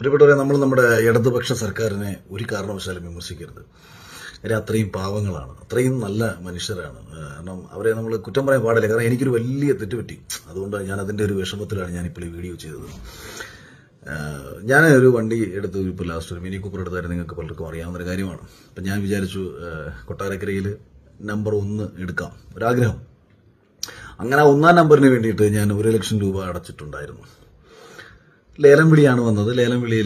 പ്രിയപ്പെട്ടവരെ, നമ്മൾ നമ്മുടെ ഇടതുപക്ഷ സർക്കാരിനെ ഒരു കാരണവശാലും വിമർശിക്കരുത്. കാര്യം അത്രയും പാവങ്ങളാണ്, അത്രയും നല്ല മനുഷ്യരാണ്. കാരണം അവരെ നമ്മൾ കുറ്റം പറയാൻ പാടില്ല. കാരണം എനിക്കൊരു വലിയ തെറ്റുപറ്റി. അതുകൊണ്ട് ഞാൻ അതിൻ്റെ ഒരു വിഷമത്തിലാണ് ഞാനിപ്പോൾ ഈ വീഡിയോ ചെയ്തത്. ഞാൻ ഒരു വണ്ടി എടുത്ത് ഇപ്പോൾ ലാസ്റ്റ് ഒരു മിനി കൂപ്പർ എടുത്തായിരുന്നു. നിങ്ങൾക്ക് പലർക്കും അറിയാവുന്നൊരു കാര്യമാണ്. അപ്പം ഞാൻ വിചാരിച്ചു കൊട്ടാരക്കരയിൽ നമ്പർ 1 എടുക്കാം, ഒരാഗ്രഹം. അങ്ങനെ 1ാം നമ്പറിന് വേണ്ടിയിട്ട് ഞാൻ 1 ലക്ഷം രൂപ അടച്ചിട്ടുണ്ടായിരുന്നു. ലേലം വിളിയാണ് വന്നത്. ലേലം വിളിയിൽ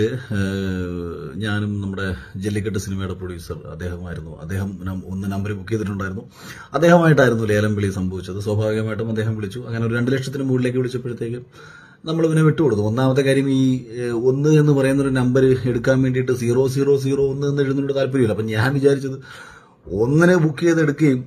ഞാനും നമ്മുടെ ജല്ലിക്കെട്ട് സിനിമയുടെ പ്രൊഡ്യൂസർ അദ്ദേഹം 1 നമ്പർ ബുക്ക് ചെയ്തിട്ടുണ്ടായിരുന്നു. അദ്ദേഹമായിട്ടായിരുന്നു ലേലം വിളി സംഭവിച്ചത്. സ്വാഭാവികമായിട്ടും അദ്ദേഹം വിളിച്ചു. അങ്ങനെ ഒരു 2 ലക്ഷത്തിന് മുകളിലേക്ക് വിളിച്ചപ്പോഴത്തേക്ക് നമ്മൾ ഇവനെ വിട്ടുകൊടുത്തു. ഒന്നാമത്തെ കാര്യം, ഈ 1 എന്ന് പറയുന്ന ഒരു നമ്പർ എടുക്കാൻ വേണ്ടിയിട്ട് 0001 എന്ന് എഴുതുന്നതിനോട് താല്പര്യമില്ല. അപ്പം ഞാൻ വിചാരിച്ചത് 1 ബുക്ക് ചെയ്തെടുക്കുകയും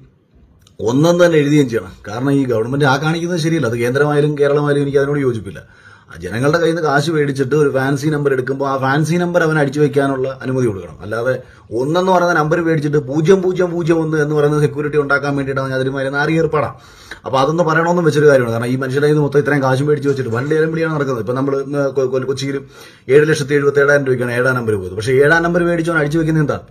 1 തന്നെ എഴുതുകയും ചെയ്യണം. കാരണം ഈ ഗവൺമെന്റ് കാണിക്കുന്നത് ശരിയല്ല. അത് കേന്ദ്രമായാലും കേരളമായാലും എനിക്ക് അതിനോട് യോജിപ്പില്ല. ജനങ്ങളുടെ കയ്യിൽ നിന്ന് കാശ് മേടിച്ചിട്ട് ഒരു ഫാൻസി നമ്പർ എടുക്കുമ്പോൾ ആ ഫാൻസി നമ്പർ അവൻ അടിച്ചു വെക്കാനുള്ള അനുമതി കൊടുക്കണം. അല്ലാതെ 1 എന്ന് പറയുന്ന നമ്പർ മേടിച്ചിട്ട് 0001 എന്ന് പറയുന്ന സെക്യൂരിറ്റി ഉണ്ടാക്കാൻ വേണ്ടിയിട്ട് അവൻ അതിനുമാതിരി നാരി ഏർപ്പാടാം. അപ്പൊ അതൊന്ന് പറയണമെന്നും വെച്ചൊരു കാര്യമാണ്. കാരണം ഈ മനുഷ്യരുടെ കയ്യിൽ നിന്ന് മൊത്തം ഇത്രയും കാശ് മേടിച്ച് വെച്ചിട്ട് വൻ ലേലം വിളിയാണ് നടക്കുന്നത്. ഇപ്പൊ നമ്മൾ കൊച്ചിയിൽ 7,77,700 രൂപയ്ക്കാണ് 7ാം നമ്പർ പോയത്. പക്ഷേ 7ാം നമ്പർ മേടിച്ചവൻ അടിച്ചു വെക്കുന്നത് എന്താ?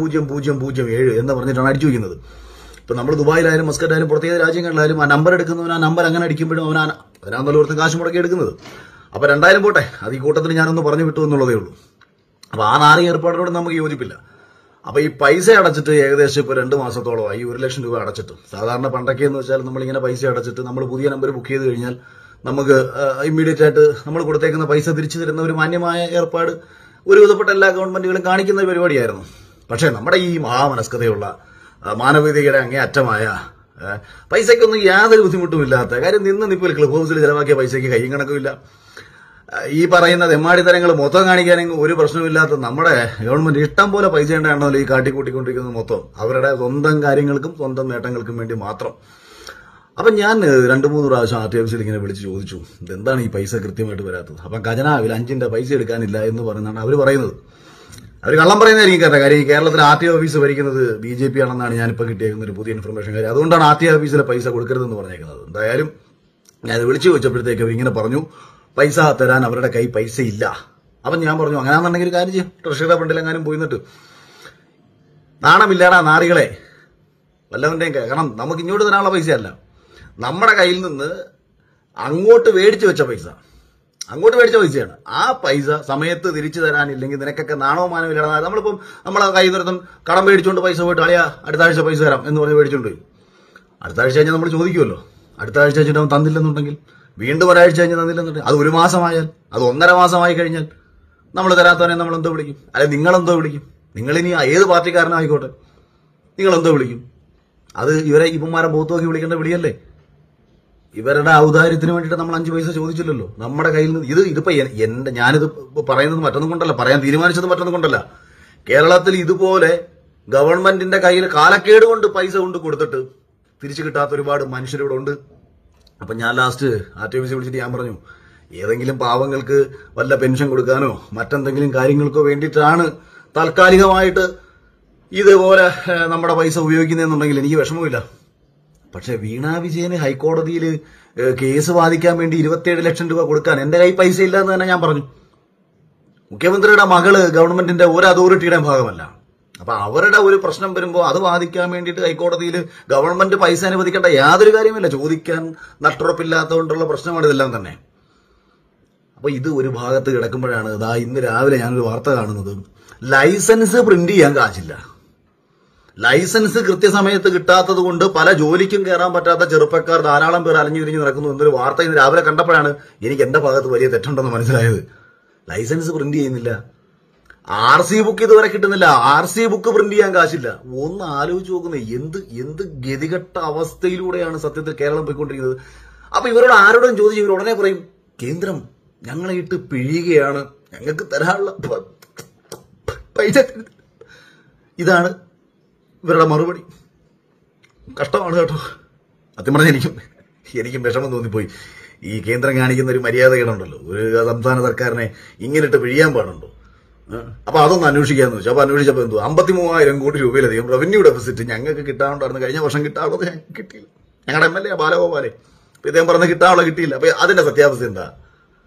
000007 എന്ന് പറഞ്ഞിട്ടാണ് അടിച്ചു വെക്കുന്നത്. ഇപ്പൊ നമ്മൾ ദുബായിലായാലും മസ്കറ്റായാലും പുറത്തേത് രാജ്യങ്ങളിലായാലും ആ നമ്പർ എടുക്കുന്നവൻ ആ നമ്പർ അങ്ങനെ അടിക്കുമ്പോഴും അവനാന്നല്ലോർത്തും കാശ് മുടക്കി എടുക്കുന്നത്. അപ്പൊ 2000 പോട്ടെ, അത് ഈ കൂട്ടത്തിൽ ഞാനൊന്ന് പറഞ്ഞു വിട്ടു എന്നുള്ളതേ ഉള്ളൂ. അപ്പൊ ആ നാറി ഏർപ്പാടിനോട് നമുക്ക് യോജിപ്പില്ല. അപ്പൊ ഈ പൈസ അടച്ചിട്ട് ഏകദേശം ഇപ്പൊ 2 മാസത്തോളമായി 1 ലക്ഷം രൂപ അടച്ചിട്ട്. സാധാരണ പണ്ടൊക്കെ എന്ന് വെച്ചാൽ നമ്മളിങ്ങനെ പൈസ അടച്ചിട്ട് നമ്മൾ പുതിയ നമ്പർ ബുക്ക് ചെയ്ത് കഴിഞ്ഞാൽ നമുക്ക് ഇമ്മീഡിയറ്റ് ആയിട്ട് നമ്മൾ കൊടുത്തേക്കുന്ന പൈസ തിരിച്ചു തരുന്ന ഒരു മാന്യമായ ഏർപ്പാട് ഒരുവിധപ്പെട്ട എല്ലാ ഗവൺമെന്റുകളും കാണിക്കുന്ന ഒരു പരിപാടിയായിരുന്നു. പക്ഷേ നമ്മുടെ ഈ മഹാമനസ്കതയുള്ള മാനവികതയുടെ അങ്ങേയറ്റമായ പൈസയ്ക്കൊന്നും യാതൊരു ബുദ്ധിമുട്ടുമില്ലാത്ത കാര്യം, നിപ്പിൽ ക്ലബ് ഹൗസിൽ ചെലവാക്കിയ പൈസയ്ക്ക് കയ്യും കണക്കുമില്ല. ഈ പറയുന്ന തെമ്മാടിത്തരങ്ങൾ മൊത്തം കാണിക്കാനെങ്കിൽ ഒരു പ്രശ്നമില്ലാത്ത നമ്മുടെ ഗവൺമെന്റ് ഇഷ്ടം പോലെ പൈസ ഉണ്ടാണല്ലോ ഈ കാട്ടിക്കൂട്ടിക്കൊണ്ടിരിക്കുന്നത് മൊത്തം അവരുടെ സ്വന്തം കാര്യങ്ങൾക്കും സ്വന്തം നേട്ടങ്ങൾക്കും വേണ്ടി മാത്രം. അപ്പൊ ഞാൻ 2-3 പ്രാവശ്യം RTOഫീസിൽ ഇങ്ങനെ വിളിച്ച് ചോദിച്ചു, ഇതെന്താണ് ഈ പൈസ കൃത്യമായിട്ട് വരാത്തത്? അപ്പം ഖജനാവിൽ 5ന്റെ പൈസ എടുക്കാനില്ല എന്ന് പറയുന്നതാണ് അവർ പറയുന്നത്. അവർ കള്ളം പറയുന്നതായിരിക്കും കേട്ടോ. കാര്യം ഈ കേരളത്തിൽ RTO ഓഫീസ് ഭരിക്കുന്നത് BJP ആണെന്നാണ് ഞാനിപ്പോൾ കിട്ടിയേക്കുന്ന ഒരു പുതിയ ഇൻഫർമേഷൻ. കാര്യം അതുകൊണ്ടാണ് RTO ഓഫീസിലെ പൈസ കൊടുക്കരുതെന്ന് പറഞ്ഞേക്കുന്നത്. എന്തായാലും ഞാൻ വിളിച്ചു ചോദിച്ചപ്പോഴത്തേക്ക് അവരിങ്ങനെ പറഞ്ഞു, പൈസ തരാൻ അവരുടെ കൈ പൈസ ഇല്ല. അപ്പം ഞാൻ പറഞ്ഞു, അങ്ങനെയാണെന്നുണ്ടെങ്കിൽ ഒരു കാര്യം ചെയ്യും, ട്രഷറിയുടെ ഫണ്ടിലെങ്ങാനും പോയിന്നിട്ട് നാണമില്ലാടാ നാറികളെ വല്ലവന്റെയും. കാരണം നമുക്ക് ഇങ്ങോട്ട് തരാനുള്ള പൈസയല്ല, നമ്മുടെ കയ്യിൽ നിന്ന് അങ്ങോട്ട് മേടിച്ചു വെച്ച പൈസയാണ്. ആ പൈസ സമയത്ത് തിരിച്ചു തരാനില്ലെങ്കിൽ നിനക്കൊക്കെ നാണോ മാനോ ഇല്ലാതെ നമ്മളിപ്പം നമ്മളെ കയ്യിൽ നിന്നും കടം മേടിച്ചുകൊണ്ട് പൈസ പോയിട്ട് അളിയാ അടുത്ത ആഴ്ച പൈസ തരാം എന്ന് പറഞ്ഞ് മേടിച്ചുകൊണ്ട് പോയി. അടുത്ത ആഴ്ച കഴിഞ്ഞാൽ നമ്മൾ ചോദിക്കുമല്ലോ. അടുത്ത ആഴ്ച കഴിഞ്ഞിട്ട് അവൻ തന്നില്ലെന്നുണ്ടെങ്കിൽ വീണ്ടും ഒരാഴ്ച കഴിഞ്ഞ് തന്നില്ലെന്നുണ്ടെങ്കിൽ അത് 1 മാസമായാൽ അത് 1.5 മാസമായി കഴിഞ്ഞാൽ നമ്മൾ തരാത്തവനെ നമ്മൾ എന്തോ വിളിക്കും? അല്ലെ നിങ്ങളെന്തോ വിളിക്കും? നിങ്ങളിനി ഏത് പാർട്ടിക്കാരനായിക്കോട്ടെ നിങ്ങളെന്തോ വിളിക്കും? അത് ഇവരെ ഇപ്പന്മാരെ മുഖത്ത് നോക്കി വിളിക്കേണ്ട വിളിയല്ലേ? ഇവരുടെ ഔദാര്യത്തിന് വേണ്ടിയിട്ട് നമ്മൾ 5 പൈസ ചോദിച്ചില്ലല്ലോ. നമ്മുടെ കയ്യിൽ നിന്ന് ഇതിപ്പോ ഞാനിത് പറയുന്നത് മറ്റൊന്നും കൊണ്ടല്ല, പറയാൻ തീരുമാനിച്ചത് മറ്റൊന്നും കൊണ്ടല്ല. കേരളത്തിൽ ഇതുപോലെ ഗവൺമെന്റിന്റെ കയ്യിൽ കാലക്കേട് കൊണ്ട് പൈസ കൊണ്ട് കൊടുത്തിട്ട് തിരിച്ചു കിട്ടാത്ത ഒരുപാട് മനുഷ്യരിവിടെ ഉണ്ട്. അപ്പൊ ഞാൻ ലാസ്റ്റ് RTO ഓഫീസിൽ വിളിച്ചിട്ട് ഞാൻ പറഞ്ഞു, ഏതെങ്കിലും പാവങ്ങൾക്ക് വല്ല പെൻഷൻ കൊടുക്കാനോ മറ്റെന്തെങ്കിലും കാര്യങ്ങൾക്കോ വേണ്ടിയിട്ടാണ് താൽക്കാലികമായിട്ട് ഇതുപോലെ നമ്മുടെ പൈസ ഉപയോഗിക്കുന്നതെന്നുണ്ടെങ്കിൽ എനിക്ക് വിഷമമില്ല. പക്ഷെ വീണ വിജയന് ഹൈക്കോടതിയിൽ കേസ് വാദിക്കാൻ വേണ്ടി 27 ലക്ഷം രൂപ കൊടുക്കാൻ എന്റെ കൈ പൈസ ഇല്ല എന്ന് തന്നെ ഞാൻ പറഞ്ഞു. മുഖ്യമന്ത്രിയുടെ മകള് ഗവൺമെന്റിന്റെ ഒരു അതോറിറ്റിയുടെ ഭാഗമല്ല. അപ്പൊ അവരുടെ ഒരു പ്രശ്നം വരുമ്പോൾ അത് വാദിക്കാൻ വേണ്ടിയിട്ട് ഹൈക്കോടതിയിൽ ഗവൺമെന്റ് പൈസ അനുവദിക്കേണ്ട യാതൊരു കാര്യമില്ല. ചോദിക്കാൻ നട്ടുറപ്പില്ലാത്തതുകൊണ്ടുള്ള പ്രശ്നമാണ് ഇതെല്ലാം തന്നെ. അപ്പൊ ഇത് ഒരു ഭാഗത്ത് കിടക്കുമ്പോഴാണ് ഇന്ന് രാവിലെ ഞാനൊരു വാർത്ത കാണുന്നത്, ലൈസൻസ് പ്രിന്റ് ചെയ്യാൻ കാശില്ല. ലൈസൻസ് കൃത്യസമയത്ത് കിട്ടാത്തത് കൊണ്ട് പല ജോലിക്കും കയറാൻ പറ്റാത്ത ചെറുപ്പക്കാർ ധാരാളം പേർ അലഞ്ഞു തിരിഞ്ഞ് നടക്കുന്നു എന്നൊരു വാർത്ത ഇന്ന് രാവിലെ കണ്ടപ്പോഴാണ് എനിക്ക് എന്റെ ഭാഗത്ത് വലിയ തെറ്റുണ്ടെന്ന് മനസ്സിലായത്. ലൈസൻസ് പ്രിന്റ് ചെയ്യുന്നില്ല, RC ബുക്ക് ഇതുവരെ കിട്ടുന്നില്ല, RC ബുക്ക് പ്രിന്റ് ചെയ്യാൻ കാശില്ല. ഒന്ന് ആലോചിച്ച് നോക്കുന്നത് എന്ത് ഗതികെട്ട അവസ്ഥയിലൂടെയാണ് സത്യത്തിൽ കേരളം പോയിക്കൊണ്ടിരിക്കുന്നത്. അപ്പൊ ഇവരോട് ആരോടും ചോദിച്ചു ഇവർ ഉടനെ പറയും, കേന്ദ്രം ഞങ്ങളെ ഇട്ട് പിഴിയുകയാണ്, ഞങ്ങൾക്ക് തരാനുള്ള പൈസ. ഇതാണ് ഇവരുടെ മറുപടി. കഷ്ടമാണ് കേട്ടോ. സത്യം പറഞ്ഞാൽ എനിക്കും വിഷമം തോന്നിപ്പോയി. ഈ കേന്ദ്രം കാണിക്കുന്ന ഒരു മര്യാദകളുണ്ടല്ലോ, ഒരു സംസ്ഥാന സർക്കാരിനെ ഇങ്ങനിട്ട് പിഴിയാൻ പാടുണ്ടോ? അപ്പൊ അതൊന്ന് അന്വേഷിക്കാന്ന് വെച്ചു. അപ്പൊ അന്വേഷിച്ചപ്പോ എന്തോ 53,000 കോടി രൂപയിലധികം റവന്യൂ ഡെഫിസിറ്റ് ഞങ്ങൾക്ക് കിട്ടാനുണ്ടായിരുന്നു. കഴിഞ്ഞ വർഷം കിട്ടാനുള്ളത് ഞങ്ങൾക്ക് കിട്ടിയില്ല. ഞങ്ങളുടെ MLA ബാലഗോപാലെ ഇദ്ദേഹം പറഞ്ഞ് കിട്ടാനുള്ള കിട്ടിയില്ല. അപ്പൊ അതിന്റെ സത്യാവസ്ഥ എന്താ?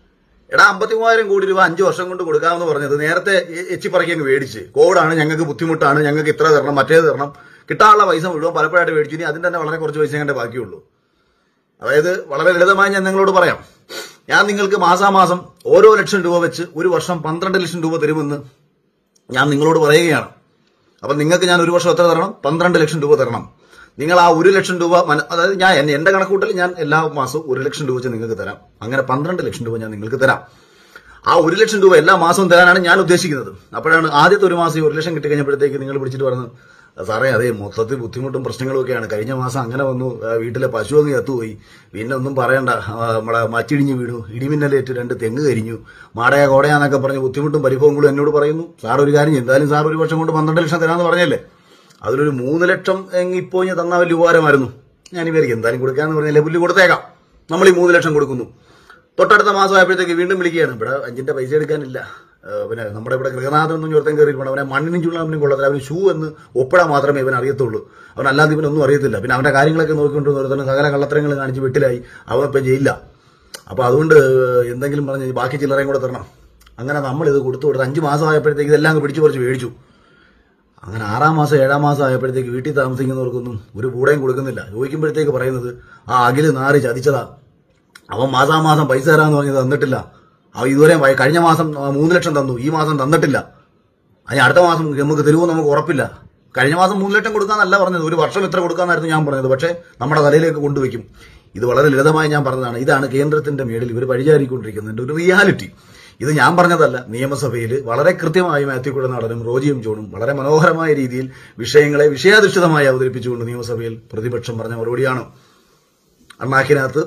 എടാ 53,000 കോടി രൂപ 5 വർഷം കൊണ്ട് കൊടുക്കാമെന്ന് പറഞ്ഞത് നേരത്തെ എച്ചിപ്പറക്കി അങ്ങ് മേടിച്ച്, കോവിഡാണ്, ഞങ്ങൾക്ക് ബുദ്ധിമുട്ടാണ്, ഞങ്ങൾക്ക് ഇത്ര തരണം, മറ്റേത് തരണം, കിട്ടാനുള്ള പൈസ മുഴുവൻ പലപ്പോഴായിട്ട് മേടിച്ചു. ഇനി അതിന്റെ തന്നെ വളരെ കുറച്ച് പൈസ കണ്ടേ ബാക്കിയുള്ളൂ. അതായത് വളരെ ലളിതമായി ഞാൻ നിങ്ങളോട് പറയാം, ഞാൻ നിങ്ങൾക്ക് മാസാമാസം ഓരോ ലക്ഷം രൂപ വെച്ച് ഒരു വർഷം 12 ലക്ഷം രൂപ തരുമെന്ന് ഞാൻ നിങ്ങളോട് പറയുകയാണ്. അപ്പൊ നിങ്ങൾക്ക് ഞാൻ ഒരു വർഷം എത്ര തരണം? 12 ലക്ഷം രൂപ തരണം. നിങ്ങൾ ആ 1 ലക്ഷം രൂപ, അതായത് ഞാൻ എന്റെ കണക്കൂട്ടൽ ഞാൻ എല്ലാ മാസവും 1 ലക്ഷം രൂപ വെച്ച് നിങ്ങൾക്ക് തരാം. അങ്ങനെ 12 ലക്ഷം രൂപ ഞാൻ നിങ്ങൾക്ക് തരാം. ആ 1 ലക്ഷം രൂപ എല്ലാ മാസവും തരാനാണ് ഞാൻ ഉദ്ദേശിക്കുന്നത്. അപ്പോഴാണ് ആദ്യത്തെ ഒരു മാസം 1 ലക്ഷം കിട്ടി കഴിഞ്ഞപ്പോഴത്തേക്ക് നിങ്ങൾ പിടിച്ചിട്ട് പറഞ്ഞു, സാറേ അതേ മൊത്തത്തിൽ ബുദ്ധിമുട്ടും പ്രശ്നങ്ങളും ഒക്കെയാണ്, കഴിഞ്ഞ മാസം അങ്ങനെ വന്നു, വീട്ടിലെ പശു അങ്ങ് ചത്തുപോയി, പിന്നെ ഒന്നും പറയണ്ട, നമ്മളെ മച്ചിടിഞ്ഞ് വീണു, ഇടിമിന്നലേറ്റ് 2 തെങ്ങ് കരിഞ്ഞു, മാടയാ കോടയാന്നൊക്കെ പറഞ്ഞ് ബുദ്ധിമുട്ടും പരിഭവങ്ങളും എന്നോട് പറയുന്നു. സാർ ഒരു കാര്യം, എന്തായാലും സാർ ഒരു വർഷം കൊണ്ട് 12 ലക്ഷം തരാമെന്ന് പറഞ്ഞല്ലേ, അതിലൊരു 3 ലക്ഷം ഇപ്പോൾ ഞാൻ തന്നാൽ വലിയ ഉപകാരമായിരുന്നു. ഞാൻ ഇവർക്ക് എന്തായാലും കൊടുക്കാന്ന് പറഞ്ഞാൽ പുല്ല് കൊടുത്തേക്കാം, നമ്മൾ ഈ 3 ലക്ഷം കൊടുക്കുന്നു. തൊട്ടടുത്ത മാസം ആയപ്പോഴത്തേക്ക് വീണ്ടും വിളിക്കുകയാണ്, ഇവിടെ 5ന്റെ പൈസ എടുക്കാനില്ല, പിന്നെ നമ്മുടെ ഇവിടെ ഗൃഹനാഥൻ ഒന്നും ചോർത്തൻ കയറിയിട്ടുണ്ട്, അവനെ മണ്ണിനും ചുള്ളാമിനും കൊള്ളത്തില്ല, അവന് ഷൂ എന്ന് ഒപ്പിടാൻ മാത്രമേ ഇവൻ അറിയത്തുള്ളൂ, അവൻ അല്ലാതെ ഇവനൊന്നും അറിയത്തില്ല. പിന്നെ അവന്റെ കാര്യങ്ങളൊക്കെ നോക്കിക്കൊണ്ടിരുന്ന സകല കള്ളത്തരങ്ങൾ കാണിച്ച് വെട്ടിലായി, അവൻ ഇപ്പം ജയിലില്ല. അപ്പൊ അതുകൊണ്ട് എന്തെങ്കിലും പറഞ്ഞ് ബാക്കി ചില്ലറയും കൂടെ തരണം. അങ്ങനെ നമ്മളിത് കൊടുത്തു 5 മാസം ആയപ്പോഴത്തേക്ക് ഇതെല്ലാം അങ്ങ് പിടിച്ചു പറിച്ച് മേടിച്ചു. അങ്ങനെ 6-ാം മാസം 7-ാം മാസം ആയപ്പോഴത്തേക്ക് വീട്ടിൽ താമസിക്കുന്നവർക്കൊന്നും ഒരു കൂടെയും കൊടുക്കുന്നില്ല. ചോദിക്കുമ്പോഴത്തേക്ക് പറയുന്നത്, ആ അഖില് നാറി ചതിച്ചതാ, അവൻ മാസാമാസം പൈസ തരാമെന്ന് പറഞ്ഞത് തന്നിട്ടില്ല, അവൻ ഇതുവരെ കഴിഞ്ഞ മാസം 3 ലക്ഷം തന്നു, ഈ മാസം തന്നിട്ടില്ല, അതിന് അടുത്ത മാസം നമുക്ക് തരുമോ നമുക്ക് ഉറപ്പില്ല. കഴിഞ്ഞ മാസം 3 ലക്ഷം കൊടുക്കാന്നല്ല പറഞ്ഞത്, ഒരു വർഷം എത്ര കൊടുക്കാന്നായിരുന്നു ഞാൻ പറഞ്ഞത്, പക്ഷേ നമ്മുടെ തലയിലേക്ക് കൊണ്ടുവയ്ക്കും. ഇത് വളരെ ലളിതമായി ഞാൻ പറഞ്ഞതാണ്. ഇതാണ് കേന്ദ്രത്തിന്റെ മേളിൽ ഇവർ വഴിചാരിക്കൊണ്ടിരിക്കുന്നതിന്റെ ഒരു റിയാലിറ്റി. ഇത് ഞാൻ പറഞ്ഞതല്ല. നിയമസഭയിൽ വളരെ കൃത്യമായി മാത്യു കുഴൽനാടനും റോജി എം ജോണും വളരെ മനോഹരമായ രീതിയിൽ വിഷയങ്ങളെ വിഷയാധിഷ്ഠിതമായി അവതരിപ്പിച്ചുകൊണ്ട് നിയമസഭയിൽ പ്രതിപക്ഷം പറഞ്ഞ മറുപടിയാണ്. അണ്ണാക്കിനകത്ത്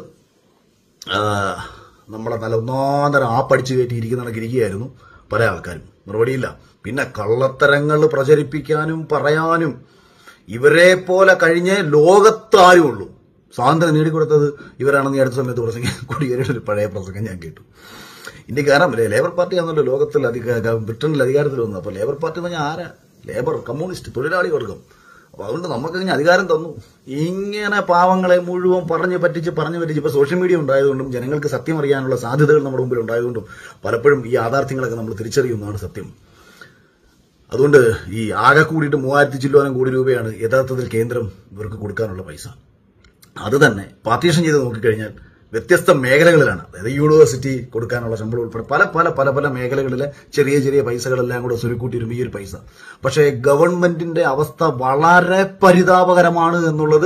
നമ്മളെ നല്ല ഒന്നാന്തരം ആപ്പടിച്ചു കയറ്റിയിരിക്കുന്നതായിരിക്കുന്നു പല ആൾക്കാരും. മറുപടിയില്ല. പിന്നെ കള്ളത്തരങ്ങൾ പ്രചരിപ്പിക്കാനും പറയാനും ഇവരെ പോലെ കഴിഞ്ഞ ലോകത്താരും ഉള്ളൂ. സ്വാതന്ത്ര്യം നേടിക്കൊടുത്തത് ഇവരാണെന്ന് ഈ അടുത്ത സമയത്ത് പ്രസംഗം കൊടിയേരിയുടെ ഒരു പഴയ പ്രസംഗം ഞാൻ കേട്ടു. ഇന്ത്യക്കാരൻ ലേബർ പാർട്ടി ആണല്ലോ ലോകത്തിൽ ബ്രിട്ടനിൽ അധികാരത്തിൽ വന്നു. അപ്പൊ ലേബർ പാർട്ടി എന്ന് പറഞ്ഞാൽ ആരാ? ലേബർ, കമ്മ്യൂണിസ്റ്റ്, തൊഴിലാളി വർഗം. അപ്പൊ അതുകൊണ്ട് നമുക്ക് ഇങ്ങനെ അധികാരം തന്നു. ഇങ്ങനെ പാവങ്ങളെ മുഴുവൻ പറഞ്ഞു പറ്റിച്ച് ഇപ്പൊ സോഷ്യൽ മീഡിയ ഉണ്ടായതുകൊണ്ടും ജനങ്ങൾക്ക് സത്യം അറിയാനുള്ള സാധ്യതകൾ നമ്മുടെ മുമ്പിൽ ഉണ്ടായതുകൊണ്ടും പലപ്പോഴും ഈ യാഥാർത്ഥ്യങ്ങളൊക്കെ നമ്മൾ തിരിച്ചറിയുന്നതാണ് സത്യം. അതുകൊണ്ട് ഈ ആകെ കൂടിയിട്ട് 3000 ചില്ലോനം കോടി രൂപയാണ് യഥാർത്ഥത്തിൽ കേന്ദ്രം ഇവർക്ക് കൊടുക്കാനുള്ള പൈസ. അത് തന്നെ പാർട്ടീഷൻ ചെയ്ത് നോക്കിക്കഴിഞ്ഞാൽ വ്യത്യസ്ത മേഖലകളിലാണ്. അതായത് യൂണിവേഴ്സിറ്റി കൊടുക്കാനുള്ള ശമ്പളം ഉൾപ്പെടെ പല പല പല പല മേഖലകളിലെ ചെറിയ ചെറിയ പൈസകളെല്ലാം കൂടെ സ്വരുക്കൂട്ടിയിരുമ്പോൾ ഈ ഒരു പൈസ. പക്ഷേ ഗവൺമെന്റിന്റെ അവസ്ഥ വളരെ പരിതാപകരമാണ് എന്നുള്ളത്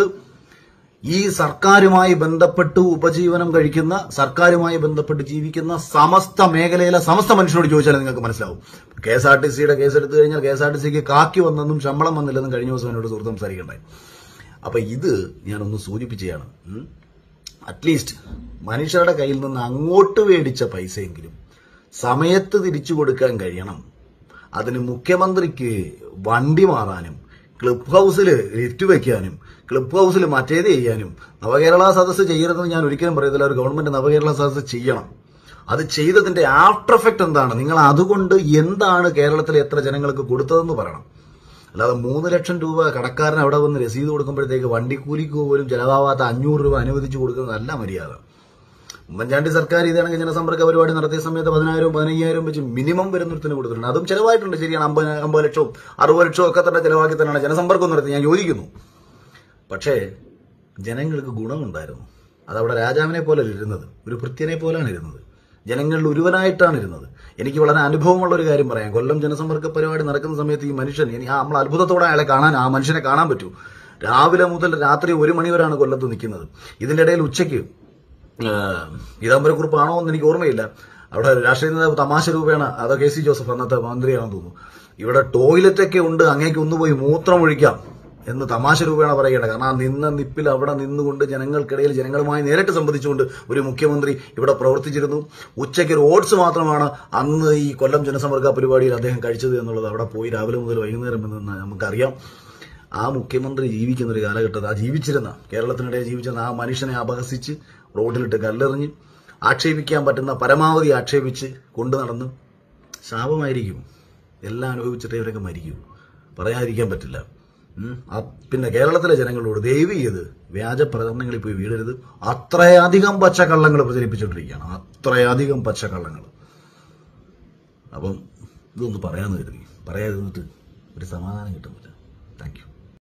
ഈ സർക്കാരുമായി ബന്ധപ്പെട്ട് ഉപജീവനം കഴിക്കുന്ന, സർക്കാരുമായി ബന്ധപ്പെട്ട് ജീവിക്കുന്ന സമസ്ത മേഖലയിലെ സമസ്ത മനുഷ്യരോട് ചോദിച്ചാൽ നിങ്ങൾക്ക് മനസ്സിലാവും. KSRTCയുടെ കേസ് എടുത്തു കഴിഞ്ഞാൽ KSRTCക്ക് കാക്കി വന്നെന്നും ശമ്പളം വന്നില്ലെന്നും കഴിഞ്ഞ ദിവസം എന്നോട് സുഹൃത്ത് സംസാരിക്കണ്ടായി. അപ്പൊ ഇത് ഞാനൊന്ന് സൂചിപ്പിച്ചതാണ്. അറ്റ്ലീസ്റ്റ് മനുഷ്യരുടെ കയ്യിൽ നിന്ന് അങ്ങോട്ട് മേടിച്ച പൈസയെങ്കിലും സമയത്ത് തിരിച്ചു കൊടുക്കാൻ കഴിയണം. അതിന് മുഖ്യമന്ത്രിക്ക് വണ്ടി മാറാനും ക്ലബ് ഹൗസിൽ ലിഫ്റ്റ് വയ്ക്കാനും ക്ലബ് ഹൗസിൽ മറ്റേത് ചെയ്യാനും നവകേരള സദസ്സ് ചെയ്യരുതെന്ന് ഞാൻ ഒരിക്കലും പറയത്തില്ല. ഒരു ഗവൺമെന്റ് നവകേരള സദസ്സ് ചെയ്യണം. അത് ചെയ്തതിന്റെ ആഫ്റ്റർ എഫക്ട് എന്താണ്, നിങ്ങൾ അതുകൊണ്ട് എന്താണ് കേരളത്തിലെ എത്ര ജനങ്ങൾക്ക് കൊടുത്തതെന്ന് പറയണം. അല്ലാതെ 3 ലക്ഷം രൂപ കടക്കാരൻ അവിടെ വന്ന് രസീത് കൊടുക്കുമ്പോഴത്തേക്ക് വണ്ടിക്കൂലിക്ക് പോലും ചെലവാകാത്ത 500 രൂപ അനുവദിച്ചു കൊടുക്കുന്നതല്ല മര്യാദ. ഉമ്മൻചാണ്ടി സർക്കാർ ഇതാണെങ്കിൽ ജനസമ്പർക്ക പരിപാടി നടത്തിയ സമയത്ത് 10,000 15,000 വെച്ച് മിനിമം വരുന്നൊരുത്തിന് കൊടുത്തിട്ടുണ്ട്. അതും ചെലവായിട്ടുണ്ട്, ശരിയാണ്. 50 ലക്ഷവും 60 ലക്ഷവും ഒക്കെ തന്നെ ചെലവാക്കി തന്നെയാണ് ജനസമ്പർക്കം നടത്തി, ഞാൻ യോജിക്കുന്നു. പക്ഷേ ജനങ്ങൾക്ക് ഗുണമുണ്ടായിരുന്നു. അതവിടെ രാജാവിനെ പോലെ ഇരുന്നത്, ഒരു ഭൃത്യനെ പോലെയാണ് ഇരുന്നത്, ജനങ്ങളിൽ ഒരുവനായിട്ടാണ് ഇരുന്നത്. എനിക്ക് വളരെ അനുഭവമുള്ള ഒരു കാര്യം പറയാം. കൊല്ലം ജനസമ്പർക്ക പരിപാടി നടക്കുന്ന സമയത്ത് ഈ മനുഷ്യൻ, നമ്മൾ അത്ഭുതത്തോടെ അയാളെ ആ മനുഷ്യനെ കാണാൻ പറ്റൂ. രാവിലെ മുതൽ രാത്രി 1 മണി വരെയാണ് കൊല്ലത്ത് നിൽക്കുന്നത്. ഇതിന്റെ ഇടയിൽ ഉച്ചയ്ക്ക് പീതാംബരക്കുറിപ്പാണോ എന്ന് എനിക്ക് ഓർമ്മയില്ല, അവിടെ രാഷ്ട്രീയ നേതാവ് തമാശ രൂപേണ, അതോ KC ജോസഫ് അന്നത്തെ മന്ത്രിയാണെന്ന് തോന്നുന്നു, ഇവിടെ ടോയ്ലറ്റൊക്കെ ഉണ്ട്, അങ്ങേക്ക് ഒന്നുപോയി മൂത്രമൊഴിക്കാം എന്ന് തമാശ രൂപേണ പറയുകയാണ്. കാരണം ആ നിന്ന നിപ്പിൽ അവിടെ നിന്നുകൊണ്ട് ജനങ്ങൾക്കിടയിൽ ജനങ്ങളുമായി നേരിട്ട് സംബന്ധിച്ചുകൊണ്ട് ഒരു മുഖ്യമന്ത്രി ഇവിടെ പ്രവർത്തിച്ചിരുന്നു. ഉച്ചയ്ക്ക് ഒരു ഓട്സ് മാത്രമാണ് അന്ന് ഈ കൊല്ലം ജനസമ്പർക്ക പരിപാടിയിൽ അദ്ദേഹം കഴിച്ചത് എന്നുള്ളത് അവിടെ പോയി രാവിലെ മുതൽ വൈകുന്നേരം എന്ന് നമുക്കറിയാം. ആ മുഖ്യമന്ത്രി ജീവിക്കുന്ന ഒരു കാലഘട്ടത്തിൽ ആ ജീവിച്ചിരുന്ന കേരളത്തിനിടയിൽ ജീവിച്ചിരുന്ന ആ മനുഷ്യനെ അപഹസിച്ച് റോഡിലിട്ട് കല്ലെറിഞ്ഞ് ആക്ഷേപിക്കാൻ പറ്റുന്ന പരമാവധി ആക്ഷേപിച്ച് കൊണ്ടു നടന്ന് ശാപമായിരിക്കും. എല്ലാം അനുഭവിച്ചിട്ടേ ഇവരൊക്കെ മരിക്കും, പറയാതിരിക്കാൻ പറ്റില്ല. പിന്നെ കേരളത്തിലെ ജനങ്ങളോട് ദയവ് ചെയ്ത് വ്യാജ പ്രചരണങ്ങളിൽ പോയി വീഴരുത്. അത്രയധികം പച്ചക്കള്ളങ്ങൾ പ്രചരിപ്പിച്ചുകൊണ്ടിരിക്കുകയാണ്, അത്രയധികം പച്ചക്കള്ളങ്ങൾ. അപ്പം ഇതൊന്ന് പറയാമെന്ന് കരുതി, പറയാതിരുന്നിട്ട് ഒരു സമാധാനം കിട്ടുന്നില്ല. Thank you.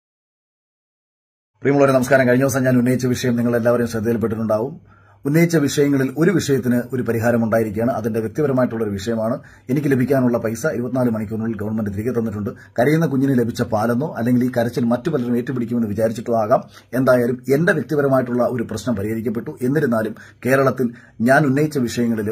പ്രിയമുള്ളവരെ, നമസ്കാരം. കഴിഞ്ഞ ദിവസം ഞാൻ ഉന്നയിച്ച വിഷയം നിങ്ങളെല്ലാവരും ശ്രദ്ധയിൽപ്പെട്ടിട്ടുണ്ടാവും. ഉന്നയിച്ച വിഷയങ്ങളിൽ ഒരു വിഷയത്തിന് ഒരു പരിഹാരം ഉണ്ടായിരിക്കുകയാണ്. അതിന്റെ വ്യക്തിപരമായിട്ടുള്ള ഒരു വിഷയമാണ്. എനിക്ക് ലഭിക്കാനുള്ള പൈസ 24 മണിക്കൂറിനുള്ളിൽ ഗവൺമെന്റ് തിരികെ തന്നിട്ടുണ്ട്. കരയുന്ന കുഞ്ഞിന് ലഭിച്ച പാലെന്നോ അല്ലെങ്കിൽ ഈ കരച്ചിൽ മറ്റു പലരും ഏറ്റുപിടിക്കുമെന്ന് വിചാരിച്ചിട്ടോ ആകാം. എന്തായാലും എന്റെ വ്യക്തിപരമായിട്ടുള്ള ഒരു പ്രശ്നം പരിഹരിക്കപ്പെട്ടു. എന്നിരുന്നാലും കേരളത്തിൽ ഞാൻ ഉന്നയിച്ച വിഷയങ്ങളിൽ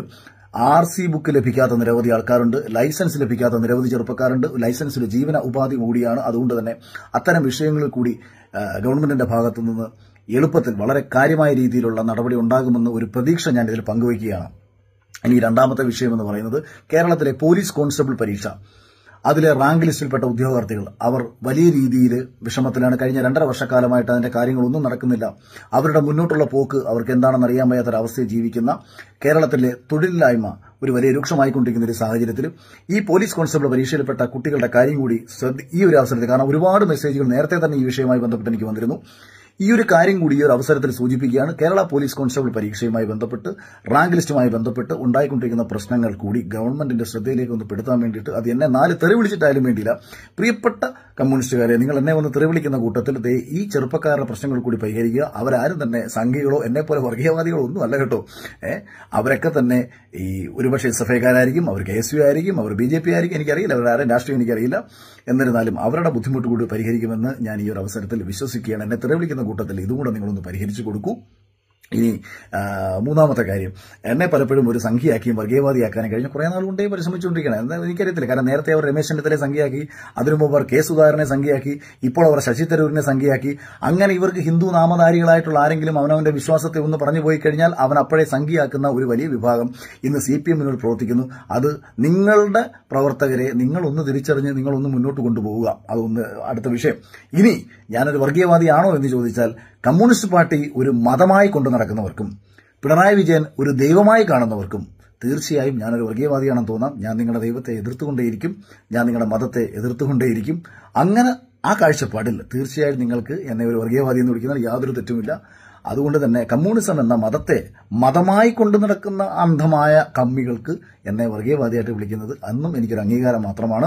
RC ബുക്ക് ലഭിക്കാത്ത നിരവധി ആൾക്കാരുണ്ട്, ലൈസൻസ് ലഭിക്കാത്ത നിരവധി ചെറുപ്പക്കാരുണ്ട്. ലൈസൻസിൽ ജീവന ഉപാധി കൂടിയാണ്. അതുകൊണ്ട് തന്നെ അത്തരം വിഷയങ്ങളിൽ കൂടി ഗവൺമെന്റിന്റെ ഭാഗത്തുനിന്ന് എളുപ്പത്തിൽ വളരെ കാര്യമായ രീതിയിലുള്ള നടപടി ഉണ്ടാകുമെന്ന് ഒരു പ്രതീക്ഷ ഞാൻ ഇതിൽ പങ്കുവയ്ക്കുകയാണ്. ഇനി രണ്ടാമത്തെ വിഷയം എന്ന് പറയുന്നത് കേരളത്തിലെ പോലീസ് കോൺസ്റ്റബിൾ പരീക്ഷ. അതിലെ റാങ്ക് ലിസ്റ്റിൽപ്പെട്ട ഉദ്യോഗാർത്ഥികൾ അവർ വലിയ രീതിയിൽ വിഷമത്തിലാണ്. കഴിഞ്ഞ 2.5 വർഷക്കാലമായിട്ട് അതിന്റെ കാര്യങ്ങളൊന്നും നടക്കുന്നില്ല. അവരുടെ മുന്നോട്ടുള്ള പോക്ക് അവർക്ക് എന്താണെന്ന് അറിയാൻ വയ്യാത്തൊരവസ്ഥയിൽ ജീവിക്കുന്ന കേരളത്തിലെ തൊഴിലില്ലായ്മ ഒരു വലിയ രൂക്ഷമായിക്കൊണ്ടിരിക്കുന്ന ഒരു സാഹചര്യത്തിൽ ഈ പോലീസ് കോൺസ്റ്റബിൾ പരീക്ഷയിൽപ്പെട്ട കുട്ടികളുടെ കാര്യം കൂടി ഈ ഒരു അവസരത്തിൽ, കാരണം ഒരുപാട് മെസ്സേജുകൾ നേരത്തെ തന്നെ ഈ വിഷയവുമായി ബന്ധപ്പെട്ട് എനിക്ക് വന്നിരുന്നു, ഈ ഒരു കാര്യം കൂടി ഈ ഒരു അവസരത്തിൽ സൂചിപ്പിക്കുകയാണ്. കേരള പോലീസ് കോൺസ്റ്റബിൾ പരീക്ഷയുമായി ബന്ധപ്പെട്ട് റാങ്ക് ലിസ്റ്റുമായി ബന്ധപ്പെട്ട് ഉണ്ടായിക്കൊണ്ടിരിക്കുന്ന പ്രശ്നങ്ങൾ കൂടി ഗവൺമെന്റിന്റെ ശ്രദ്ധയിലേക്ക് ഒന്ന് പെടുത്താൻ വേണ്ടിയിട്ട്, അത് എന്നെ 4 തെറി വിളിച്ചിട്ടായാലും വേണ്ടിയില്ല, പ്രിയപ്പെട്ട കമ്മ്യൂണിസ്റ്റുകാരെ, നിങ്ങൾ എന്നെ വന്ന് തെറി വിളിക്കുന്ന കൂട്ടത്തിൽ ഈ ചെറുപ്പക്കാരുടെ പ്രശ്നങ്ങൾ കൂടി പരിഹരിക്കുക. അവരാരും തന്നെ സംഘികളോ എന്നെപ്പോലെ വർഗീയവാദികളോ ഒന്നും അല്ല കേട്ടോ. അവരൊക്കെ തന്നെ ഈ ഒരുപക്ഷെ SFIക്കാരായിരിക്കും, അവർ KSU ആയിരിക്കും, അവർ BJP ആയിരിക്കും, എനിക്കറിയില്ല, അവരുടെ ആരും രാഷ്ട്രീയം എനിക്കറിയില്ല. എന്നിരുന്നാലും അവരുടെ ബുദ്ധിമുട്ട് കൂടി പരിഹരിക്കുമെന്ന് ഞാൻ ഈ ഒരു അവസരത്തിൽ വിശ്വസിക്കുകയാണ്. എന്നെ തെറി വിളിക്കുന്ന കൂട്ടത്തിൽ ഇതും കൂടെ നിങ്ങളൊന്ന് പരിഹരിച്ചു കൊടുക്കൂ. ഇനി മൂന്നാമത്തെ കാര്യം, എന്നെ പലപ്പോഴും ഒരു സംഖ്യയാക്കിയും വർഗീയവാദിയാക്കാനും കഴിഞ്ഞ കുറെ നാളുകൊണ്ടേ പരിശ്രമിച്ചുകൊണ്ടിരിക്കണം. എന്താ എനിക്കറിയത്തില്ല. കാരണം നേരത്തെ അവർ രമേശ് ചെന്നിത്തലയെ സംഖ്യയാക്കി, അതിനു മുമ്പ് അവർ K. സുധാകരനെ സംഖ്യയാക്കി, ഇപ്പോൾ അവർ ശശി തരൂരിനെ സംഖ്യയാക്കി. അങ്ങനെ ഇവർക്ക് ഹിന്ദു നാമധാരികളായിട്ടുള്ള ആരെങ്കിലും അവനവന്റെ വിശ്വാസത്തെ ഒന്ന് പറഞ്ഞു പോയി കഴിഞ്ഞാൽ അവൻ അപ്പോഴേ സംഖ്യയാക്കുന്ന ഒരു വലിയ വിഭാഗം ഇന്ന് CPM-ൽ പ്രവർത്തിക്കുന്നു. അത് നിങ്ങളുടെ പ്രവർത്തകരെ നിങ്ങളൊന്ന് തിരിച്ചറിഞ്ഞ് നിങ്ങളൊന്ന് മുന്നോട്ട് കൊണ്ടുപോവുക. അതൊന്ന് അടുത്ത വിഷയം. ഇനി ഞാനൊരു വർഗീയവാദിയാണോ എന്ന് ചോദിച്ചാൽ, കമ്മ്യൂണിസ്റ്റ് പാർട്ടി ഒരു മതമായി കൊണ്ടു നടക്കുന്നവർക്കും പിണറായി വിജയൻ ഒരു ദൈവമായി കാണുന്നവർക്കും തീർച്ചയായും ഞാനൊരു വർഗീയവാദിയാണെന്ന് തോന്നാം. ഞാൻ നിങ്ങളുടെ ദൈവത്തെ എതിർത്തുകൊണ്ടേയിരിക്കും, ഞാൻ നിങ്ങളുടെ മതത്തെ എതിർത്തുകൊണ്ടേയിരിക്കും. അങ്ങനെ ആ കാഴ്ചപ്പാടിൽ തീർച്ചയായും നിങ്ങൾക്ക് എന്നെ ഒരു വർഗീയവാദി എന്ന് വിളിക്കുന്നതിൽ യാതൊരു തെറ്റുമില്ല. അതുകൊണ്ട് തന്നെ കമ്മ്യൂണിസം എന്ന മതത്തെ മതമായി കൊണ്ടു നടക്കുന്ന അന്ധമായ കമ്മികൾക്ക് എന്നെ വർഗീയവാദിയായിട്ട് വിളിക്കുന്നത് അന്നും എനിക്കൊരു അംഗീകാരം മാത്രമാണ്.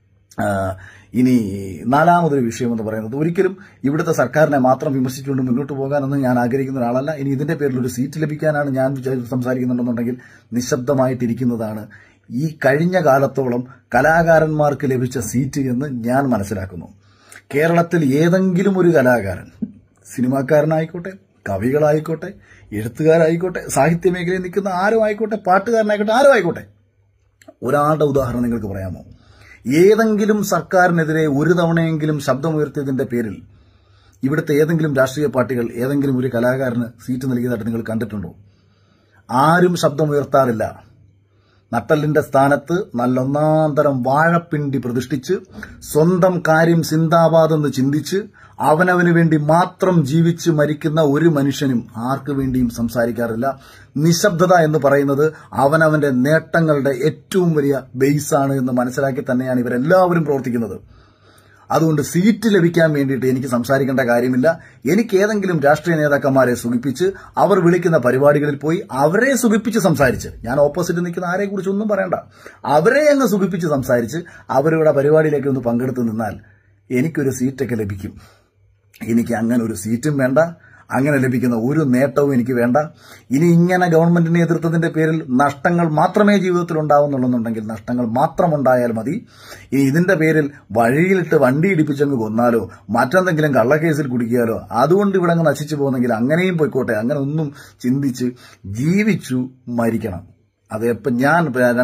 ഇനി നാലാമതൊരു വിഷയം എന്ന് പറയുന്നത്, ഒരിക്കലും ഇവിടുത്തെ സർക്കാരിനെ മാത്രം വിമർശിച്ചുകൊണ്ട് മുന്നോട്ട് പോകാനൊന്നും ഞാൻ ആഗ്രഹിക്കുന്ന ഒരാളല്ല. ഇനി ഇതിന്റെ പേരിൽ ഒരു സീറ്റ് ലഭിക്കാനാണ് ഞാൻ സംസാരിക്കുന്നുണ്ടെന്നുണ്ടെങ്കിൽ നിശബ്ദമായിട്ടിരിക്കുന്നതാണ് ഈ കഴിഞ്ഞ കാലത്തോളം കലാകാരന്മാർക്ക് ലഭിച്ച സീറ്റ് എന്ന് ഞാൻ മനസ്സിലാക്കുന്നു. കേരളത്തിൽ ഏതെങ്കിലും ഒരു കലാകാരൻ, സിനിമാക്കാരനായിക്കോട്ടെ, കവികളായിക്കോട്ടെ, എഴുത്തുകാരായിക്കോട്ടെ, സാഹിത്യ മേഖലയിൽ നിൽക്കുന്ന ആരും ആയിക്കോട്ടെ, പാട്ടുകാരനായിക്കോട്ടെ, ആരും ആയിക്കോട്ടെ, ഒരാളുടെ ഉദാഹരണം നിങ്ങൾക്ക് പറയാമോ? ഏതെങ്കിലും സർക്കാരിനെതിരെ ഒരു തവണയെങ്കിലും ശബ്ദമുയർത്തിയതിന്റെ പേരിൽ ഇവിടുത്തെ ഏതെങ്കിലും രാഷ്ട്രീയ പാർട്ടികൾ ഏതെങ്കിലും ഒരു കലാകാരന് സീറ്റ് നൽകിയതായിട്ട് നിങ്ങൾ കണ്ടിട്ടുണ്ടോ? ആരും ശബ്ദമുയർത്താറില്ല. നട്ടലിന്റെ സ്ഥാനത്ത് നല്ലൊന്നാന്തരം വാഴപ്പിണ്ടി പ്രതിഷ്ഠിച്ച് സ്വന്തം കാര്യം സിന്ദാബാദ് എന്ന് ചിന്തിച്ച് അവനവന് വേണ്ടി മാത്രം ജീവിച്ച് മരിക്കുന്ന ഒരു മനുഷ്യനും ആർക്കു വേണ്ടിയും സംസാരിക്കാറില്ല. നിശബ്ദത എന്ന് പറയുന്നത് അവനവന്റെ നേട്ടങ്ങളുടെ ഏറ്റവും വലിയ ബേസാണ് എന്ന് മനസ്സിലാക്കി തന്നെയാണ് ഇവരെല്ലാവരും പ്രവർത്തിക്കുന്നത്. അതുകൊണ്ട് സീറ്റ് ലഭിക്കാൻ വേണ്ടിയിട്ട് എനിക്ക് സംസാരിക്കേണ്ട കാര്യമില്ല. എനിക്ക് ഏതെങ്കിലും രാഷ്ട്രീയ നേതാക്കന്മാരെ സുഖിപ്പിച്ച് അവർ വിളിക്കുന്ന പരിപാടികളിൽ പോയി അവരെ സുഖിപ്പിച്ച് സംസാരിച്ച്, ഞാൻ ഓപ്പോസിറ്റ് നിൽക്കുന്ന ആരെക്കുറിച്ചൊന്നും പറയണ്ട, അവരെ അങ്ങ് സുഖിപ്പിച്ച് സംസാരിച്ച് അവരുടെ പരിപാടിയിലേക്ക് ഒന്ന് പങ്കെടുത്ത് നിന്നാൽ എനിക്കൊരു സീറ്റൊക്കെ ലഭിക്കും. എനിക്ക് അങ്ങനെ ഒരു സീറ്റും വേണ്ട, അങ്ങനെ ലഭിക്കുന്ന ഒരു നേട്ടവും എനിക്ക് വേണ്ട. ഇനി ഇങ്ങനെ ഗവൺമെന്റിനെ എതിർത്തതിന്റെ പേരിൽ നഷ്ടങ്ങൾ മാത്രമേ ജീവിതത്തിൽ ഉണ്ടാവുന്നുണ്ടെന്നുണ്ടെങ്കിൽ നഷ്ടങ്ങൾ മാത്രം ഉണ്ടായാൽ മതി. ഇനി ഇതിന്റെ പേരിൽ വഴിയിലിട്ട് വണ്ടി ഇടിപ്പിച്ചങ്ങ് കൊന്നാലോ മറ്റെന്തെങ്കിലും കള്ളക്കേസിൽ കുടിക്കിയാലോ അതുകൊണ്ട് ഇവിടെ അങ്ങ് നശിച്ചു പോകുന്നെങ്കിൽ അങ്ങനെയും പോയിക്കോട്ടെ. അങ്ങനെ ഒന്നും ചിന്തിച്ച് ജീവിച്ചു മരിക്കണം. അതിപ്പം ഞാൻ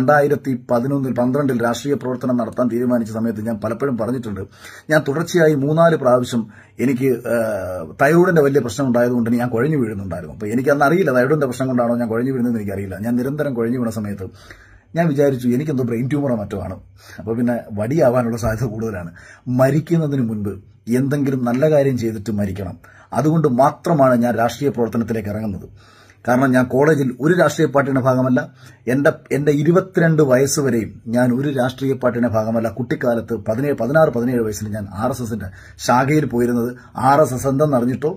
2011-12 രാഷ്ട്രീയ പ്രവർത്തനം നടത്താൻ തീരുമാനിച്ച സമയത്ത് ഞാൻ പലപ്പോഴും പറഞ്ഞിട്ടുണ്ട്, ഞാൻ തുടർച്ചയായി 3-4 പ്രാവശ്യം എനിക്ക് തൈറോയിഡിന്റെ വലിയ പ്രശ്നം ഉണ്ടായതുകൊണ്ട് ഞാൻ കുഴഞ്ഞു വീഴുന്നുണ്ടായിരുന്നു. അപ്പോൾ എനിക്കന്ന് അറിയില്ല തൈറോയിഡിന്റെ പ്രശ്നം കൊണ്ടാണോ ഞാൻ കുഴഞ്ഞു വീഴുന്നതെന്ന് എനിക്കറിയില്ല. ഞാൻ നിരന്തരം കുഴഞ്ഞു വീണ സമയത്ത് ഞാൻ വിചാരിച്ചു എനിക്കെന്തോ ബ്രെയിൻ ട്യൂമറോ മറ്റോ ആണ്. അപ്പോൾ പിന്നെ വടിയാവാനുള്ള സാധ്യത കൂടുതലാണ്. മരിക്കുന്നതിന് മുൻപ് എന്തെങ്കിലും നല്ല കാര്യം ചെയ്തിട്ട് മരിക്കണം. അതുകൊണ്ട് മാത്രമാണ് ഞാൻ രാഷ്ട്രീയ പ്രവർത്തനത്തിലേക്ക് ഇറങ്ങുന്നത്. കാരണം ഞാൻ കോളേജിൽ ഒരു രാഷ്ട്രീയ പാർട്ടിയുടെ ഭാഗമല്ല. എന്റെ 22 വയസ്സ് വരെയും ഞാൻ ഒരു രാഷ്ട്രീയ പാർട്ടിയുടെ ഭാഗമല്ല. കുട്ടിക്കാലത്ത് 16-17 വയസ്സിൽ ഞാൻ RSSന്റെ ശാഖയിൽ പോയിരുന്നത് RSS എന്തെന്ന് അറിഞ്ഞിട്ടോ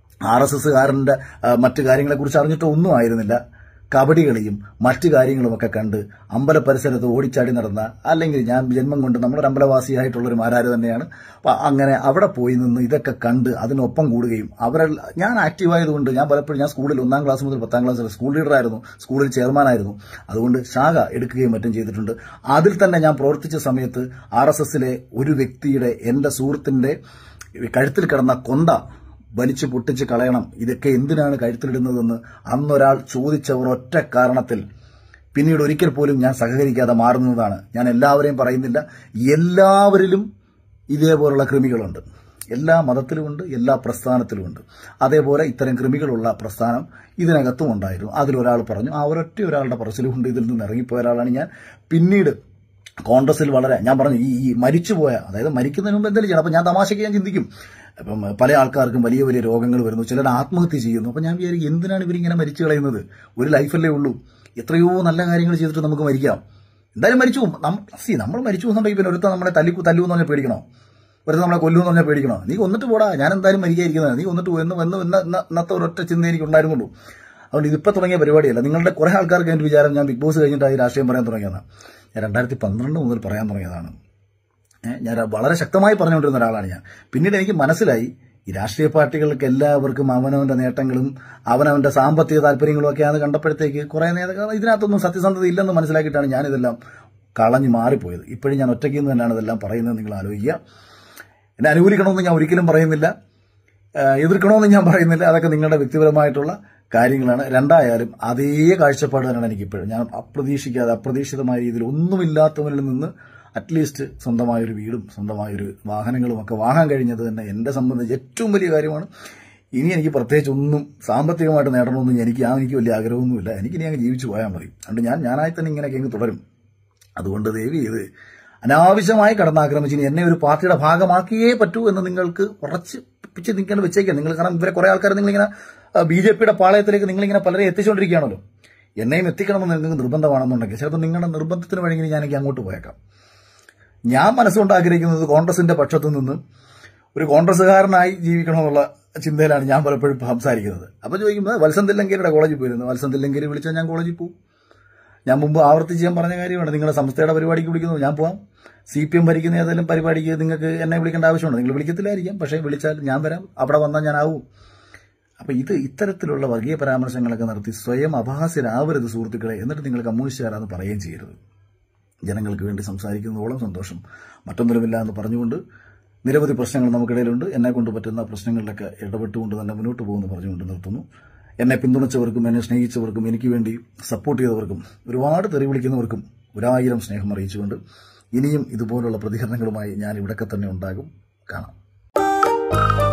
RSSകാരന്റെ മറ്റു കാര്യങ്ങളെക്കുറിച്ച് അറിഞ്ഞിട്ടോ ഒന്നും ആയിരുന്നില്ല. കബഡി കളിയും മറ്റു കാര്യങ്ങളുമൊക്കെ കണ്ട് അമ്പല പരിസരത്ത് ഓടിച്ചാടി നടന്ന, അല്ലെങ്കിൽ ഞാൻ ജന്മം കൊണ്ട് നമ്മളൊരു അമ്പലവാസിയായിട്ടുള്ളൊരു മാരാര് തന്നെയാണ്. അപ്പം അങ്ങനെ അവിടെ പോയി നിന്ന് ഇതൊക്കെ കണ്ട് അതിനൊപ്പം കൂടുകയും ഞാൻ ആക്റ്റീവായതുകൊണ്ട് ഞാൻ പലപ്പോഴും ഞാൻ സ്കൂളിൽ 1ാം ക്ലാസ് മുതൽ 10ാം ക്ലാസ് വരെ സ്കൂൾ ലീഡറായിരുന്നു, സ്കൂളിൽ ചെയർമാനായിരുന്നു. അതുകൊണ്ട് ശാഖ എടുക്കുകയും മറ്റും ചെയ്തിട്ടുണ്ട്. അതിൽ തന്നെ ഞാൻ പ്രവർത്തിച്ച സമയത്ത് RSSലെ ഒരു വ്യക്തിയുടെ, എന്റെ സുഹൃത്തിന്റെ കഴുത്തിൽ കിടന്ന കൊന്ത വലിച്ചു പൊട്ടിച്ച് കളയണം, ഇതൊക്കെ എന്തിനാണ് കഴുത്തിലിടുന്നതെന്ന് അന്നൊരാൾ ചോദിച്ച ഒരൊറ്റ കാരണത്തിൽ പിന്നീട് ഒരിക്കൽ പോലും ഞാൻ സഹകരിക്കാതെ മാറുന്നതാണ്. ഞാൻ എല്ലാവരെയും പറയുന്നില്ല, എല്ലാവരിലും ഇതേപോലുള്ള കൃമികളുണ്ട്. എല്ലാ മതത്തിലുമുണ്ട്, എല്ലാ പ്രസ്ഥാനത്തിലുമുണ്ട്. അതേപോലെ ഇത്തരം കൃമികളുള്ള പ്രസ്ഥാനം ഇതിനകത്തും ഉണ്ടായിരുന്നു. അതിലൊരാൾ പറഞ്ഞു, ആ ഒരൊറ്റ ഒരാളുടെ പറച്ചിലുകൊണ്ട് ഇതിൽ നിന്ന് ഇറങ്ങിപ്പോയ ഒരാളാണ് ഞാൻ. പിന്നീട് കോൺഗ്രസിൽ ഞാൻ പറഞ്ഞു ഈ മരിച്ചുപോയ, അതായത് മരിക്കുന്നതിന് മുമ്പ് എന്തെങ്കിലും ചെയ്യണം. അപ്പം ഞാൻ തമാശയ്ക്ക് ഞാൻ ചിന്തിക്കും, അപ്പം പല ആൾക്കാർക്കും വലിയ വലിയ രോഗങ്ങൾ വരുന്നു, ചിലർ ആത്മഹത്യ ചെയ്യുന്നു. അപ്പം ഞാൻ വിചാരിക്കും, എന്തിനാണ് ഇവരിങ്ങനെ മരിച്ചു കളയുന്നത്? ഒരു ലൈഫല്ലേ ഉള്ളൂ, എത്രയോ നല്ല കാര്യങ്ങൾ ചെയ്തിട്ട് നമുക്ക് മരിക്കാം. എന്തായാലും മരിച്ചു പോകും. നമ്മൾ മരിച്ചു പോകുന്നുണ്ടെങ്കിൽ പിന്നെ ഒരുത്തം നമ്മളെ തല്ലുവെന്ന് പറഞ്ഞാൽ പേടിക്കണോ? ഒരുത്തം നമ്മളെ കൊല്ലുമെന്ന് പറഞ്ഞാൽ പേടിക്കണോ? നീ കൊന്നിട്ട് പോടാ, ഞാൻ എന്തായാലും മരിക്കാതിരിക്കുന്നത്, നീ കൊന്നിട്ട് ഇന്നത്തെ ഒരൊറ്റ ചിന്ത എനിക്ക് ഉണ്ടായിരുന്നുള്ളൂ. അതുകൊണ്ട് ഇതിപ്പോൾ തുടങ്ങിയ പരിപാടിയല്ല. നിങ്ങളുടെ കുറെ ആൾക്കാർക്ക് എൻ്റെ വിചാരം ഞാൻ ബിഗ് ബോസ് കഴിഞ്ഞിട്ട് ഈ രാഷ്ട്രീയം പറയാൻ തുടങ്ങിയതാണ്. ഞാൻ 2012 മുതൽ പറയാൻ തുടങ്ങിയതാണ്. ഞാൻ വളരെ ശക്തമായി പറഞ്ഞുകൊണ്ടിരുന്ന ഒരാളാണ് ഞാൻ. പിന്നീട് എനിക്ക് മനസ്സിലായി, ഈ രാഷ്ട്രീയ പാർട്ടികൾക്ക് എല്ലാവർക്കും അവനവന്റെ നേട്ടങ്ങളും അവനവന്റെ സാമ്പത്തിക താല്പര്യങ്ങളും ഒക്കെയാണ് കണ്ടപ്പോഴത്തേക്ക് കുറെ ഇതിനകത്തൊന്നും സത്യസന്ധത ഇല്ലെന്ന് മനസ്സിലാക്കിയിട്ടാണ് ഞാൻ ഇതെല്ലാം കളഞ്ഞു മാറിപ്പോയത്. ഇപ്പോഴും ഞാൻ ഒറ്റയ്ക്ക് നിന്ന് തന്നെയാണ് ഇതെല്ലാം പറയുന്നത്. നിങ്ങൾ ആലോചിക്കുക. എന്നെ അനുകൂലിക്കണമെന്ന് ഞാൻ ഒരിക്കലും പറയുന്നില്ല, എതിർക്കണമെന്ന് ഞാൻ പറയുന്നില്ല. അതൊക്കെ നിങ്ങളുടെ വ്യക്തിപരമായിട്ടുള്ള കാര്യങ്ങളാണ്. രണ്ടായാലും അതേ കാഴ്ചപ്പാട് തന്നെയാണ് എനിക്കിപ്പോഴും. ഞാൻ അപ്രതീക്ഷിതമായ രീതിയിൽ ഒന്നുമില്ലാത്തവരിൽ നിന്ന് അറ്റ്ലീസ്റ്റ് സ്വന്തമായൊരു വീടും സ്വന്തമായൊരു വാഹനങ്ങളും ഒക്കെ വാങ്ങാൻ കഴിഞ്ഞത് തന്നെ എന്നെ സംബന്ധിച്ച് ഏറ്റവും വലിയ കാര്യമാണ്. ഇനി എനിക്ക് പ്രത്യേകിച്ച് ഒന്നും സാമ്പത്തികമായിട്ട് നേടണമെന്നും എനിക്ക് വലിയ ആഗ്രഹമൊന്നുമില്ല. എനിക്കിനി അങ്ങ് ജീവിച്ചു പോയാൽ മതി. അതുകൊണ്ട് ഞാനായി തന്നെ ഇങ്ങനെയൊക്കെ അങ്ങ് തുടരും. അതുകൊണ്ട് ദയവ് ചെയ്ത് അനാവശ്യമായി കടന്നാക്രമിച്ച് ഇനി എന്നെ ഒരു പാർട്ടിയുടെ ഭാഗമാക്കിയേ പറ്റൂ എന്ന് നിങ്ങൾക്ക് ഉറച്ച് പിച്ച് നിൽക്കാൻ വെച്ചേക്കാം. നിങ്ങൾ കാരണം ഇവരെ കുറെ ആൾക്കാർ നിങ്ങളിങ്ങനെ BJPയുടെ പാളയത്തിലേക്ക് നിങ്ങളിങ്ങനെ പലരെ എത്തിച്ചുകൊണ്ടിരിക്കുകയാണല്ലോ. എന്നെയും എത്തിക്കണമെന്ന് നിങ്ങൾക്ക് നിർബന്ധമാണെന്നുണ്ടെങ്കിൽ ചിലപ്പോൾ നിങ്ങളുടെ നിർബന്ധത്തിന് വഴങ്ങി ഞാനെനിക്ക് അങ്ങോട്ട് പോയേക്കാം. ഞാൻ മനസ്സുകൊണ്ട് ആഗ്രഹിക്കുന്നത് കോൺഗ്രസിന്റെ പക്ഷത്തു നിന്ന് ഒരു കോൺഗ്രസ്സുകാരനായി ജീവിക്കണമെന്നുള്ള ചിന്തയിലാണ് ഞാൻ പലപ്പോഴും സംസാരിക്കുന്നത്. അപ്പോൾ ചോദിക്കുമ്പോൾ വത്സൻ തില്ലങ്കേരിയുടെ കോളേജിൽ പോയിരുന്നു. വത്സൻ തില്ലങ്കേരി വിളിച്ചാൽ ഞാൻ കോളേജിൽ പോകും. ഞാൻ മുമ്പ് ആവർത്തിച്ച് ഞാൻ പറഞ്ഞ കാര്യമാണ്, നിങ്ങളുടെ സംസ്ഥയുടെ പരിപാടിക്ക് വിളിക്കുന്നത് ഞാൻ പോകാം. CPM ഭരിക്കുന്ന ഏതെങ്കിലും പരിപാടിക്ക് നിങ്ങൾക്ക് എന്നെ വിളിക്കേണ്ട ആവശ്യമുണ്ട്. നിങ്ങൾ വിളിക്കത്തില്ലായിരിക്കാം, പക്ഷേ വിളിച്ചാൽ ഞാൻ വരാം. അവിടെ വന്നാൽ ഞാൻ ആവും. അപ്പം ഇത്തരത്തിലുള്ള വർഗീയ പരാമർശങ്ങളൊക്കെ നടത്തി സ്വയം അപഹാസ്യരാവരുത് സുഹൃത്തുക്കളെ. എന്നിട്ട് നിങ്ങൾ കമ്മ്യൂണിസ്റ്റുകാരാന്ന് പറയുകയും ചെയ്യരുത്. ജനങ്ങൾക്ക് വേണ്ടി സംസാരിക്കുന്നതോളം സന്തോഷം മറ്റൊന്നുമില്ല എന്ന് പറഞ്ഞുകൊണ്ട് നിരവധി പ്രശ്നങ്ങൾ നമുക്കിടയിലുണ്ട്. എന്നെ കൊണ്ട് പറ്റുന്ന പ്രശ്നങ്ങളിലൊക്കെ ഇടപെട്ടുകൊണ്ട് തന്നെ മുന്നോട്ട് പോകുമെന്ന് പറഞ്ഞുകൊണ്ട് നിർത്തുന്നു. എന്നെ പിന്തുണച്ചവർക്കും എന്നെ സ്നേഹിച്ചവർക്കും എനിക്ക് വേണ്ടി സപ്പോർട്ട് ചെയ്തവർക്കും ഒരുപാട് തെറി വിളിക്കുന്നവർക്കും 1000 സ്നേഹം അറിയിച്ചുകൊണ്ട് ഇനിയും ഇതുപോലുള്ള പ്രതികരണങ്ങളുമായി ഞാൻ ഇവിടൊക്കെ തന്നെ ഉണ്ടാകും. കാണാം.